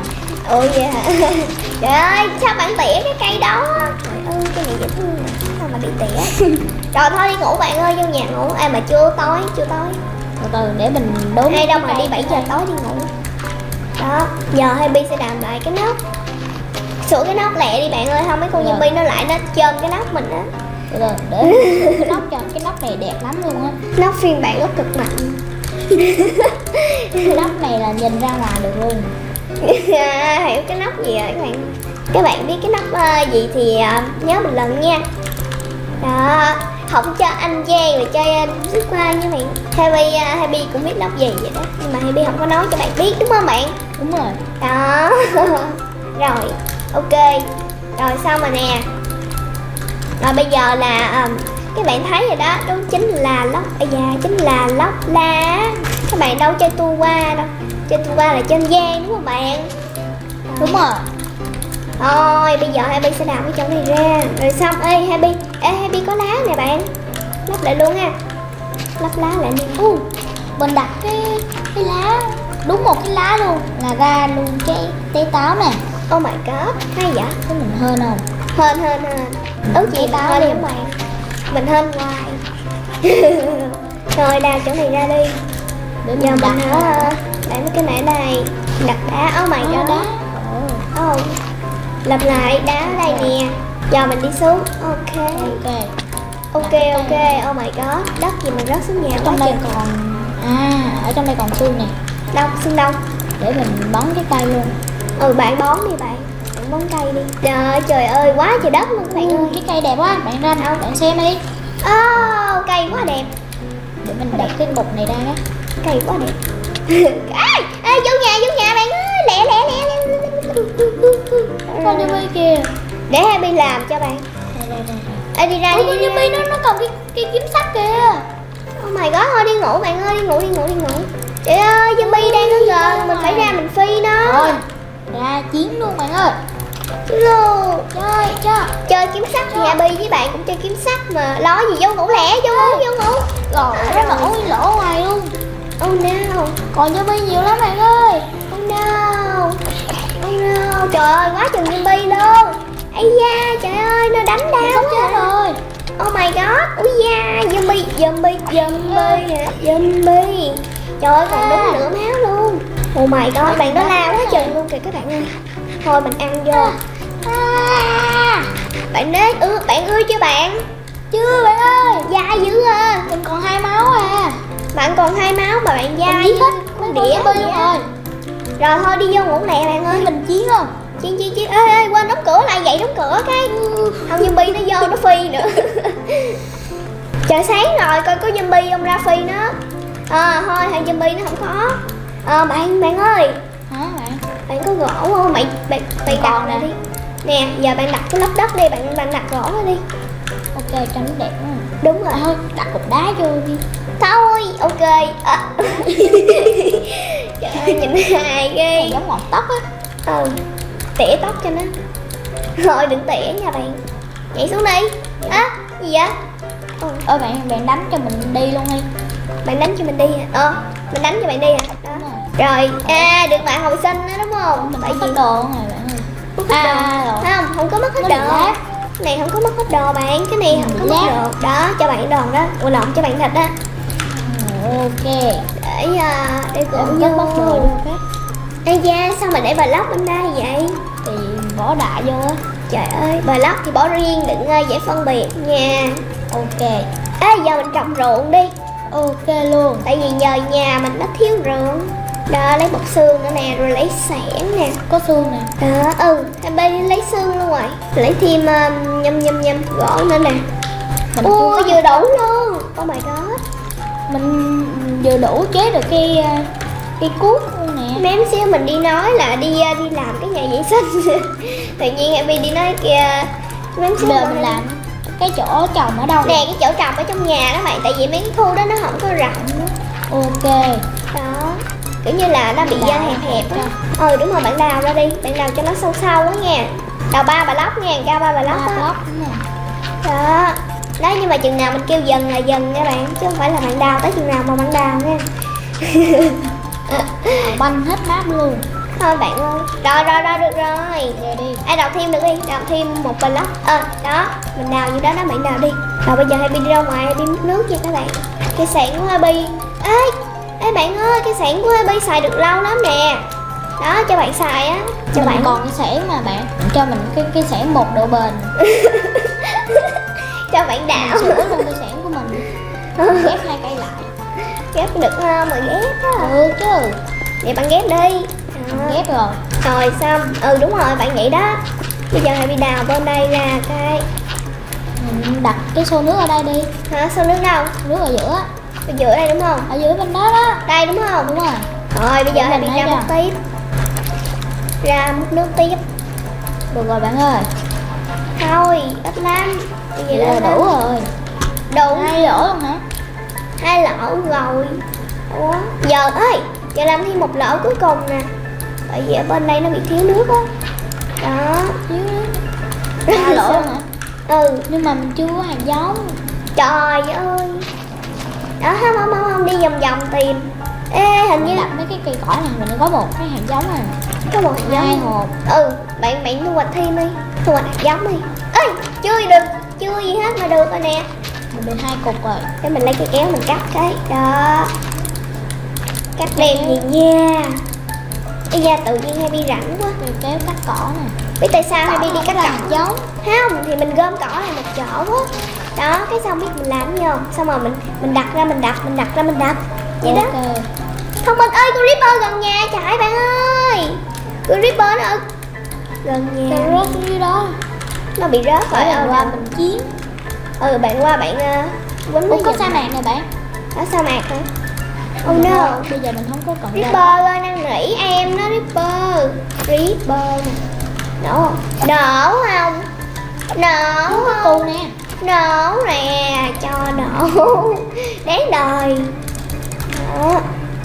Ôi vậy hả? Trời ơi, sao bạn tỉa cái cây đó? Trời ơi, cái này dễ thương nè. Sao mà bị tỉa. Rồi thôi đi ngủ bạn ơi, vô nhà ngủ. Mà chưa tối. Từ từ để mình đốn. Hay đâu mà đi 7 giờ tối đi ngủ. Đó, giờ Happy sẽ làm lại cái nóc. Sửa cái nóc lẹ đi bạn ơi, không mấy con zombie nó lại nó chôm cái nóc mình á. Từ từ để cái nóc cho cái nóc này đẹp lắm luôn á. Nóc phiên bản nó cực mạnh. Cái nóc này là nhìn ra ngoài được luôn. Hiểu cái nóc gì rồi các bạn? Các bạn biết cái nóc gì thì nhớ bình luận nha. Đó, không cho anh Giang rồi chơi rước qua nha bạn. Happy cũng biết nóc gì vậy đó, nhưng mà Happy không có nói cho bạn biết đúng không bạn? Đúng rồi. Đó. Rồi, ok. Rồi xong rồi nè. Rồi bây giờ là các bạn thấy rồi đó, đó chính là lóc. Chính là lóc lá. Các bạn đâu chơi tua qua đâu. Chơi tua qua là trên Giang đúng không bạn? Đúng rồi. Thôi bây giờ Happy sẽ đào cái chỗ này ra. Rồi xong, Happy có lá nè bạn. Lắp lại luôn ha. Lắp lá lại luôn. Mình đặt cái lá, đúng một cái lá luôn là ra luôn cái trái táo nè. Oh my god, hay vậy? Cái mình hên không? Hên. Ước gì táo hên giống bạn. Mình hên hoài. Rồi đào chỗ này ra đi. Để giờ mình đặt để mấy cái này ở đây. Đặt đá, oh my god. Đá. Lặp lại đá ở đây nè. Giờ mình đi xuống. Ok, oh my god. Đất gì mà rớt xuống nhà. Trong đây còn ở trong đây còn xương nè. Đâu, xương đâu? Để mình bón cái cây luôn. Bạn bón đi bạn. Bạn bón cây đi. Trời ơi, quá trời đất luôn các bạn ơi. Cái cây đẹp quá, bạn ra đâu, bạn xem đi. Cây quá đẹp. Để mình đặt cái bục này ra đó. Cây quá đẹp. Vô nhà bạn ơi. Lẹ. Con zombie kìa. Để Happy làm cho bạn. Đi ra. Con zombie nó cầm cái kiếm sắt kìa. Oh my god, thôi đi ngủ bạn ơi, đi ngủ. Trời ơi, zombie đang ở gần, mình phải ra mình phi nó. Rồi, ra chiến luôn bạn ơi. Luôn. Chơi kiếm sắt thì Happy với bạn cũng chơi kiếm sắt mà. Lo gì, vô ngủ lẹ, vô ngủ. Rồi, nó nổ lỗ ngoài luôn. Oh no. Còn zombie nhiều lắm bạn ơi. Oh no. Trời ơi, quá chừng zombie luôn. Ây da, trời ơi, nó đánh đau quá. Chết rồi. Oh my god. Ui da, zombie hả? Zombie. Trời ơi, còn đúng nửa máu luôn. Oh my god, bạn đó lao quá chừng luôn kìa các bạn ơi. Thôi mình ăn vô. Bạn đến bạn ưa chưa bạn? Chưa bạn ơi. Dai dữ à. Mình còn 2 máu à. Bạn còn 2 máu mà bạn dai hết con đĩa rồi. Rồi thôi đi vô ngủ lẹ bạn ơi. Mình chiến không? Chiến. Ê, quên đóng cửa lại, vậy đóng cửa cái. Không zombie nó vô nó phi nữa. Trời sáng rồi, coi có zombie không ra phi nó. Thôi thằng zombie nó không có. Bạn ơi. Hả bạn? Bạn có gỗ không? Bạn đặt nè đi. Nè, giờ bạn đặt cái lót đất đi, bạn đặt gỗ ra đi. Ok, cho nó đẹp quá. Đúng rồi. Thôi, đặt cục đá vô đi. Thôi, ok. Trời ơi, nhìn hài ghê. Giống ngọn tóc á. Tỉa tóc cho nó. Thôi đừng tỉa nha bạn. Nhảy xuống đi. Gì vậy? Bạn đánh cho mình đi luôn đi. Bạn đánh cho mình đi hả? Mình đánh cho bạn đi hả? Đó. Rồi, được bạn hồi sinh đó đúng không? Mình mất hết đồ rồi bạn ơi. Mất hết đồ. Không có mất hết đồ. Cái này không có mất hết đồ bạn. Cái này không có mất đồ. Đó, cho bạn đồ đó. Lộn cho bạn thịt đó. Ok. Để gõ mất đồ luôn cái. Ây da, sao mà để block bên đây vậy? Thì bỏ đại vô á. Trời ơi, block thì bỏ riêng, đừng dễ phân biệt nha. Ok. Giờ mình trồng ruộng đi. Ok luôn. Tại vì nhờ nhà mình nó thiếu ruộng. Đó, lấy một xương nữa nè, rồi lấy xẻng nè. Có xương nè. Đó, bên lấy xương luôn rồi. Lấy thêm nhâm gỗ nữa nè. Vừa đủ luôn. Oh my god. Mình vừa đủ chế được cái cuốc luôn nè. Mém xíu mình đi nói là đi làm cái nhà vệ sinh. Tự nhiên Abby đi nói kìa. Mém xíu mình làm cái chỗ trồng ở đâu nè? Cái chỗ trồng ở trong nhà đó bạn. Tại vì mấy cái khu đó nó không có rộng đó. Ok. Đó, kiểu như là nó bị hẹp hẹp á. Đúng rồi, bạn đào ra đi. Bạn đào cho nó sâu sâu á nha. Đào 3 block nha, cao 3 block á. Đó. Đó, nhưng mà chừng nào mình kêu dần là dần nha bạn. Chứ không phải là bạn đào tới chừng nào mà bạn đào nha. Banh hết map luôn. Thôi bạn ơi. Rồi được rồi. Rồi đi. Đào thêm được đi, đào thêm một block. Đó, mình đào như đó bạn đào đi. Rồi bây giờ Happy đi ra ngoài đi múc nước nha các bạn. Cây sạn của Happy. Ê bạn ơi, cây sạn của Happy xài được lâu lắm nè. Đó, cho bạn xài á. Cho Mình bạn còn cái xẻng mà bạn cho mình cái xẻng một độ bền. cho bạn đào. Sửa luôn cái xẻng của mình. Ghép 2 cây lại. Ghép được không? Mà ghép á. Được chứ. Vậy bạn ghép đi. Ghép rồi. Rồi xong. Đúng rồi, bạn vậy đó. Bây giờ Happy đào bên đây ra cái. Mình đặt cái xô nước ở đây đi. Hả? Xô nước đâu? Nước ở giữa. Ở giữa đây đúng không? Ở giữa bên đó đó. Đây đúng không? Đúng rồi. Rồi bây giờ Happy ra múc tiếp. Ra múc nước tiếp. Được rồi bạn ơi. Thôi, ít lắm. Vậy là đủ rồi. Đủ 2 lỗ luôn hả? 2 lỗ rồi. Ủa? Giờ giờ làm thêm một lỗ cuối cùng nè. Tại vì ở bên đây nó bị thiếu nước á. Đó. Thiếu nước. 3 lỗ luôn hả? Nhưng mà mình chưa có hạt giống. Trời ơi. Đó, không đi vòng vòng tìm. Hình như đặt mấy cái cây cỏ này mình có một cái hạt giống này. Có một hạt giống. 2 hộp. Bạn thu hoạch thêm đi. Thu hoạch hạt giống đi. Chưa gì hết mà được rồi nè. Mình được 2 cục rồi. Để mình lấy cây kéo mình cắt cái. Đó. Cắt đẹp gì nha. Bây giờ tự nhiên Happy rảnh quá. Cây kéo cắt cỏ nè. Biết tại sao Happy đi cắt cỏ giống? Không, thì mình gom cỏ lại một chỗ á. Đó, cái xong biết mình làm gì không? Xong rồi mình đặt ra mình đập. Vậy đó. Không mình ơi, con Ripper gần nhà chạy bạn ơi. Con Ripper nó ở gần nhà. Nó rớt xuống dưới đó. Nó bị rớt rồi. Qua mình chiến. Bạn qua bạn quýnh nó. Có sa mạc nè bạn. Ở sa mạc hả? Oh no. Bây giờ mình không có cần Ripper ơi, năn nỉ em đó Ripper. Ripper nè. Nổ không? Nổ không? Nổ không? Cu nè. Nổ nè, cho nổ. Đáng đời. Đó.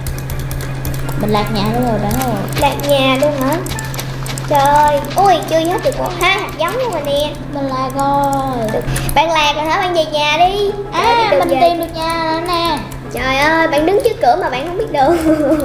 Mình lạc nhà luôn rồi bạn ơi. Lạc nhà luôn hả? Trời, ui chưa hết được một hạt giống luôn rồi nè. Mình lạc rồi. Bạn lạc rồi hả? Bạn về nhà đi. Mình tìm được nhà rồi nè. Trời ơi, bạn đứng trước cửa mà bạn không biết đường.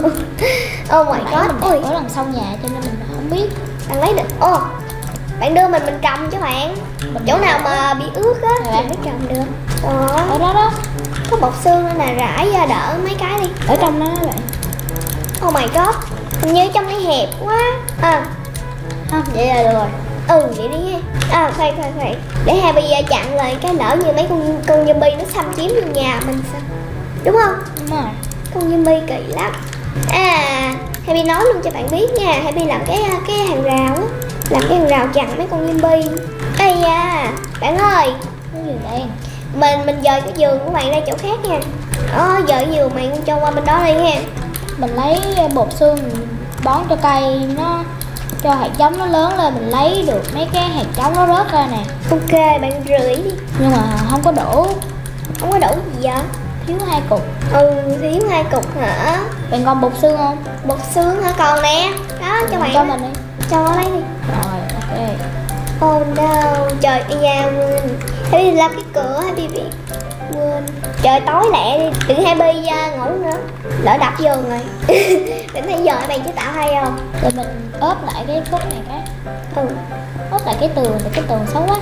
Oh my god. Ui, ở đằng sau nhà cho nên mình không biết. Bạn lấy được. Bạn đưa mình trồng cho bạn. Chỗ nào mà bị ướt á thì mới trồng được. Ở đó đó. Có bọc xương nên là rải ra đỡ mấy cái đi. Ở trong đó bạn. Oh my god. Hình như trong đây hẹp quá. Không, vậy là được rồi. Vậy đi ha. Khoan. Để Happy chặn lại cái lỡ như mấy con zombie nó xâm chiếm vô nhà mình sao? Đúng không? Đúng rồi. Con zombie kỳ lắm. Happy nói luôn cho bạn biết nha. Happy làm cái hàng rào á. Làm cái hàng rào chặn mấy con zombie. Ây da, bạn ơi. Cái gì đây? Mình dời cái giường của bạn ra chỗ khác nha. Dời giường bạn cho qua bên đó đi ha. Mình lấy bột xương mình bón cho cây nó cho hạt giống nó lớn lên, mình lấy được mấy cái hạt giống nó rớt ra nè. Ok, bạn rưỡi đi. Nhưng mà không có đủ. Không có đủ gì vậy? Thiếu 2 cục. Thiếu 2 cục hả? Bạn còn bột xương không? Bột xương hả? Còn nè. Đó, cho bạn. Cho mình đi. Cho lấy đi. Rồi, ok. Oh no, trời ơi, quên. Happy làm cái cửa, Happy bị quên. Trời tối lẹ đi, đừng Happy ngủ nữa. Lỡ đập giường rồi. Bạn thấy giờ bạn chế tạo hay không? Rồi mình ốp lại cái khúc này cái. Ốp lại cái tường, thì cái tường xấu quá.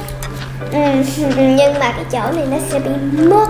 Nhưng mà cái chỗ này nó sẽ bị mất.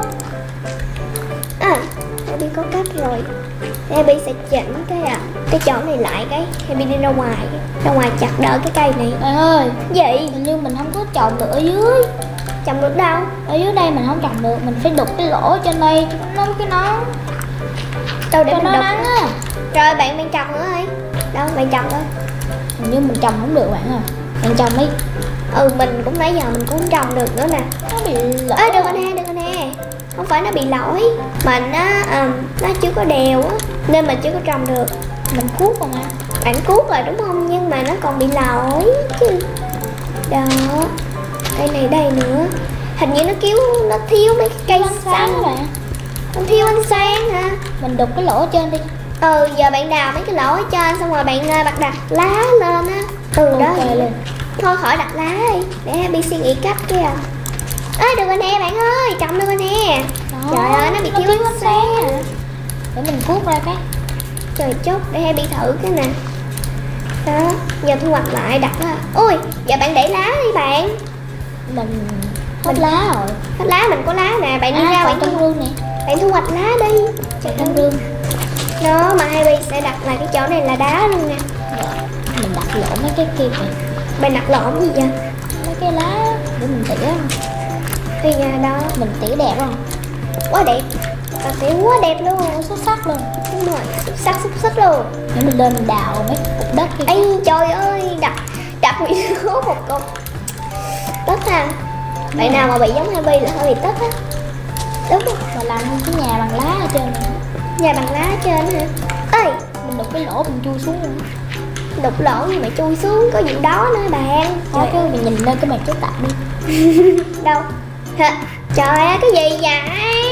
Happy có cách rồi. Happy sẽ chỉnh cái chỗ này lại cái Happy đi ra ngoài chặt đỡ cái cây này. Bạn ơi, gì? Hình như mình không có trồng được ở dưới. Trồng được đâu? Ở dưới đây mình không trồng được, mình phải đục cái lỗ trên đây nó cái nón. Đâu để mình nó đục nắng á. Rồi bạn trồng nữa đi. Đâu bạn trồng thôi. Hình như mình trồng không được bạn ơi. Bạn trồng đi. Mình cũng nãy giờ mình cũng trồng được nữa nè. Nó bị lỗi. Đừng anh nè. Không phải nó bị lỗi, mình nó chưa có đều á nên mình chưa có trồng được. Mình cuốc rồi mà. Bạn cuốc rồi đúng không, nhưng mà nó còn bị lỗi chứ. Đó, cây này đây nữa. Hình như nó thiếu mấy cái cây xanh các bạn. Nó thiếu ánh sáng hả? Mình đục cái lỗ trên đi. Giờ bạn đào mấy cái lỗ ở trên xong rồi bạn đặt lá lên á. Đó luôn. Thôi khỏi đặt lá đi, để Happy suy nghĩ cách kia. Được rồi nè bạn ơi, trồng được rồi nè. Đó, trời ơi, nó bị thiếu ánh sáng. Để mình cuốc ra cái. Trời chút, để Happy thử cái nè. Đó, giờ thu hoạch lại đặt á. Ôi, giờ bạn để lá đi bạn. Mình hết lá rồi. Hết lá, mình có lá nè, bạn đi ra bạn trong rương nè. Bạn thu hoạch lá đi. Trời, trong rương. Đó, mà Happy sẽ đặt lại cái chỗ này là đá luôn nè. Mình đặt lộn mấy cái kia kìa. Bạn đặt lộn gì vậy? Mấy cái lá để mình tỉa. Thì nhà đó mình tỉa đẹp không? Quá đẹp. Bạn tỉa quá đẹp luôn, xuất sắc luôn. Đúng rồi, xuất sắc luôn. Để mình lên mình đào mấy cục đất kia. Ây trời ơi, đặt bị rớt một cục đất ha. Bạn nào mà bị giống Happy là hơi bị tất á. Đúng không? Mà làm cái nhà bằng lá ở trên này. Nhà bằng lá ở trên hả? Ơi, mình đục cái lỗ mình chui xuống luôn. Đục lỗ nhưng mà chui xuống có gì đó nữa bạn. Thôi cứ mình nhìn lên cái màn chế tạo đi. Đâu? Hả? Trời ơi, cái gì vậy?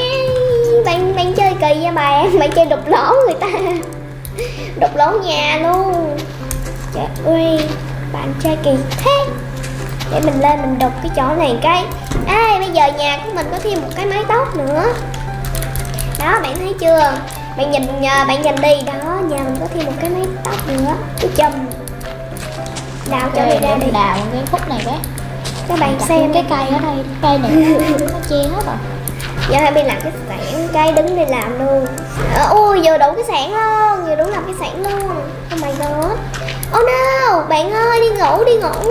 Bạn chơi kỳ vậy bạn. Bạn chơi đục lỗ người ta. Đục lỗ nhà luôn. Trời ơi, bạn chơi kỳ thế. Để mình lên mình đục cái chỗ này cái. Ê, bây giờ nhà của mình có thêm một cái mái tóc nữa. Đó, bạn thấy chưa? Bạn nhìn đi. Đó, nhà mình có thêm một cái mái tóc nữa. Cái chùm. Đào cho đi ra đi. Đào cái khúc này cái. Các bạn xem cái cây ở đây. Cây này nó che hết rồi. Giờ Happy làm cái sạn, cây đứng đây làm luôn. Ui, vừa đủ cái sạn luôn. Vừa đủ làm cái sạn luôn. Oh my god. Oh no, bạn ơi, đi ngủ.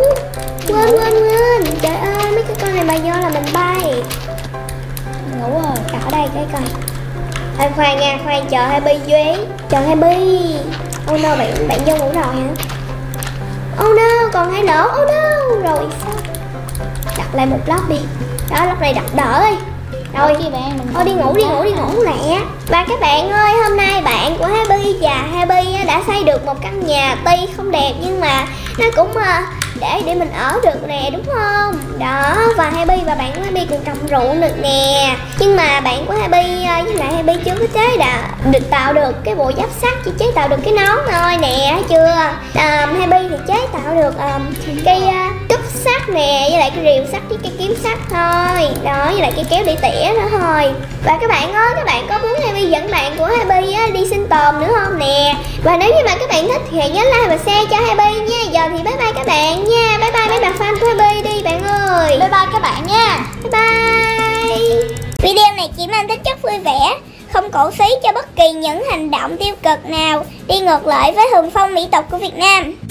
Quên. Trời ơi, mấy cái con này mà do là mình bay. Ngủ rồi. Ở đây cái coi. Khoan nha, chờ Happy duy. Chờ Happy. Oh no, bạn vô ngủ rồi hả? Oh no, còn 2 lỗ. Oh no, rồi sao? Đặt lại một lót đi. Đó, lót này đặt đỡ đi. Rồi, thôi đi ngủ lẹ. Và các bạn ơi, hôm nay bạn của Happy và Happy đã xây được một căn nhà tuy không đẹp nhưng mà nó cũng để mình ở được nè, đúng không? Đó, và Happy và bạn của Happy còn trồng rượu được nè. Nhưng mà bạn của Happy với lại Happy chưa có tạo được cái bộ giáp sắt, chỉ chế tạo được cái nón thôi nè, thấy chưa? Happy thì chế tạo được cây cúp sắt nè, với lại cái rìu sắt với cái kiếm sắt thôi. Đó, với lại cái kéo để tỉa nữa thôi. Và các bạn ơi, các bạn có muốn Happy dẫn bạn của Happy đi sinh tồn nữa không nè? Và nếu như mà các bạn thích thì hãy nhớ like và share cho Happy nha. Giờ thì bye bye các bạn nha. Bye bye mấy bạn fan của Happy đi bạn ơi. Bye bye các bạn nha. Bye bye. Video này chỉ mang tính chất vui vẻ, không cổ suý cho bất kỳ những hành động tiêu cực nào đi ngược lại với thuần phong mỹ tục của Việt Nam.